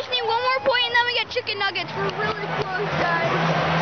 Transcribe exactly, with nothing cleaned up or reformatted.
just need one more point and then we get chicken nuggets. We're really close, guys.